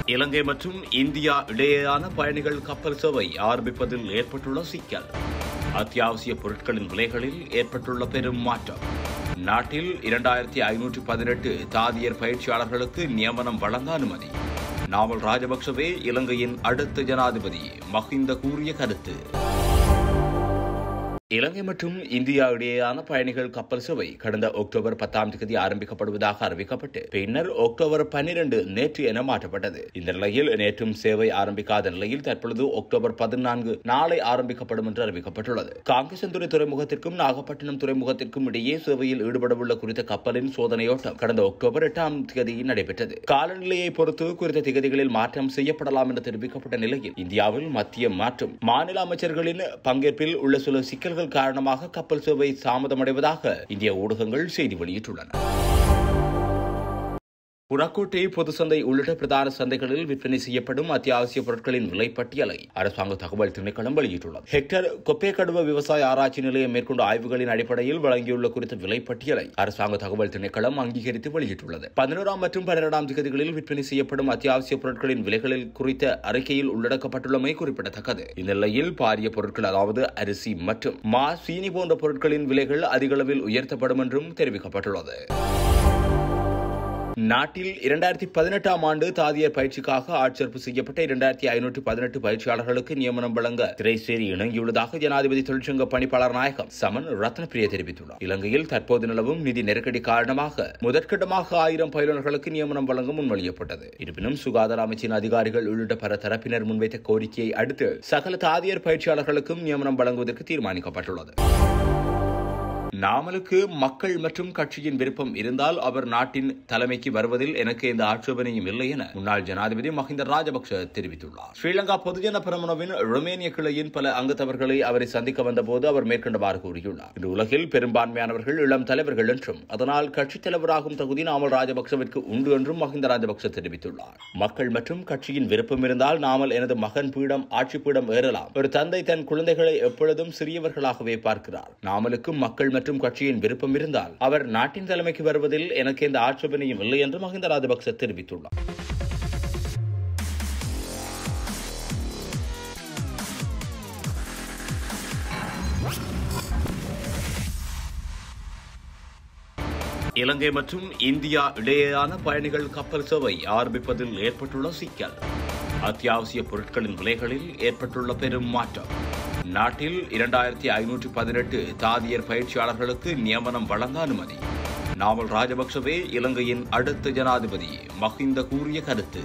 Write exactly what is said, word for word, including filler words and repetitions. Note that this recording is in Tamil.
இலங்கை மற்றும் இந்தியா இடையேயான பயணிகள் கப்பல் சேவை ஆரம்பிப்பதில் ஏற்பட்டுள்ள சிக்கல். அத்தியாவசிய பொருட்களின் விலைகளில் ஏற்பட்டுள்ள பெரும் மாற்றம். நாட்டில் இரண்டாயிரத்தி ஐநூற்று பதினெட்டு தாதியர் பயிற்சியாளர்களுக்கு நியமனம் வழங்க அனுமதி. நாமல் ராஜபக்சவே இலங்கையின் அடுத்த ஜனாதிபதி, மஹிந்த கூறிய கருத்து. இலங்கை மற்றும் இந்தியா இடையேயான பயணிகள் கப்பல் சேவை கடந்த அக்டோபர் பத்தாம் தேதி ஆரம்பிக்கப்படுவதாக அறிவிக்கப்பட்டு பின்னர் அக்டோபர் பன்னிரண்டு நேற்று என மாற்றப்பட்டது. இந்த நிலையில் நேற்றும் சேவை ஆரம்பிக்காத நிலையில் தற்பொழுது அக்டோபர் பதினான்கு நாளை ஆரம்பிக்கப்படும் என்று அறிவிக்கப்பட்டுள்ளது. காங்கேசன்துறை துறைமுகத்திற்கும் நாகப்பட்டினம் துறைமுகத்திற்கும் இடையே சேவையில் ஈடுபடவுள்ள குறித்த கப்பலின் சோதனையோட்டம் கடந்த அக்டோபர் எட்டாம் தேதி நடைபெற்றது. காலநிலையை பொறுத்து குறித்த திகதிகளில் மாற்றம் செய்யப்படலாம் என்று தெரிவிக்கப்பட்ட நிலையில் இந்தியாவில் மத்திய மற்றும் மாநில அமைச்சர்களின் பங்கேற்பில் உள்ள சில சிக்கல் காரணமாக கப்பல் சேவை தாமதமடைவதாக இந்திய ஊடகங்கள் செய்தி வெளியிட்டுள்ளன. புறக்கோட்டை பொது சந்தை உள்ளிட்ட பிரதான சந்தைகளில் விற்பனை செய்யப்படும் அத்தியாவசிய பொருட்களின் விலை பட்டியலை அரசாங்க தகவல் திணைக்களம் வெளியிட்டுள்ளது. ஹெக்டர் கொப்பேக்கடுவ விவசாய ஆராய்ச்சி நிலையம் மேற்கொண்ட ஆய்வுகளின் அடிப்படையில் வழங்கியுள்ள குறித்த விலை பட்டியலை அரசாங்க தகவல் திணைக்களம் அங்கீகரித்து வெளியிட்டுள்ளது. பதினோராம் மற்றும் பன்னிரண்டாம் தேதிகளில் விற்பனை செய்யப்படும் அத்தியாவசிய பொருட்களின் விலைகளில் குறித்த அறிக்கையில் உள்ளடக்கப்பட்டுள்ளமை குறிப்பிடத்தக்கது. இந்நிலையில் பாரிய பொருட்கள் அதாவது அரிசி மற்றும் மா, சீனி போன்ற பொருட்களின் விலைகள் அதிக அளவில் உயர்த்தப்படும் என்றும் தெரிவிக்கப்பட்டுள்ளது. நாட்டில் இரண்டாயிரத்தி பதினெட்டாம் ஆண்டு தாதியர் பயிற்சிக்காக ஆட்சேர்ப்பு செய்யப்பட்ட இரண்டாயிரத்தி ஐநூற்று பதினெட்டு பயிற்சியாளர்களுக்கு நியமனம் வழங்க திரைசேரி இணங்கியுள்ளதாக ஜனாதிபதி தொழிற்சங்க பணிப்பாளர் நாயகம் சமன் ரத்னப்பிரிய தெரிவித்துள்ளார். இலங்கையில் தற்போது நிலவும் நிதி நெருக்கடி காரணமாக முதற்கட்டமாக ஆயிரம் பயிலுநர்களுக்கு நியமனம் வழங்க முன்மொழியப்பட்டது. இருப்பினும் சுகாதார அமைச்சின் அதிகாரிகள் உள்ளிட்ட பல தரப்பினர் முன்வைத்த கோரிக்கையை அடுத்து சகல தாதியர் பயிற்சியாளர்களுக்கும் நியமனம் வழங்குவதற்கு தீர்மானிக்கப்பட்டுள்ளது. நாமலுக்கு மக்கள் மற்றும் கட்சியின் விருப்பம் இருந்தால் அவர் நாட்டின் தலைமைக்கு வருவதில் எனக்கு எந்த ஆட்சேபனையும் இல்லை என முன்னாள் ஜனாதிபதி மஹிந்த ராஜபக்ச தெரிவித்துள்ளார். ஸ்ரீலங்கா பொதுஜன பெரமுனவின் ருமேனிய கிளையின் பல அங்கத்தவர்களை அவரை சந்திக்க வந்தபோது அவர் மேற்கண்டவாறு கூறியுள்ளார். இன்று உலகில் பெரும்பான்மையானவர்கள் இளம் தலைவர்கள் என்றும் அதனால் கட்சித் தலைவராகும் தகுதி நாமல் ராஜபக்சவிற்கு உண்டு என்றும் மஹிந்த ராஜபக்ச தெரிவித்துள்ளார். மக்கள் மற்றும் கட்சியின் விருப்பம் இருந்தால் நாமல் எனது மகன் பீடம் ஆட்சி பீடம் ஏறலாம். ஒரு தந்தை தன் குழந்தைகளை எப்பொழுதும் சிறியவர்களாகவே பார்க்கிறார். நாமலுக்கு மக்கள் மற்றும் கட்சியின் விருப்பம் இருந்தால் அவர் நாட்டின் தலைமைக்கு வருவதில் எனக்கு எந்த ஆட்சேபனையும் இல்லை என்று மஹிந்த ராஜபக்ச தெரிவித்துள்ளார். இலங்கை மற்றும் இந்தியா இடையேயான பயணிகள் கப்பல் சேவை ஆரம்பிப்பதில் ஏற்பட்டுள்ள சிக்கல். அத்தியாவசிய பொருட்களின் விலைகளில் ஏற்பட்டுள்ள பெரும் மாற்றம். நாட்டில் இரண்டாயிரத்தி ஐநூற்று பதினெட்டு தாதியர் பயிற்சியாளர்களுக்கு நியமனம் வழங்க அனுமதி. நாமல் ராஜபக்சவே இலங்கையின் அடுத்த ஜனாதிபதி, மஹிந்த கூறிய கருத்து.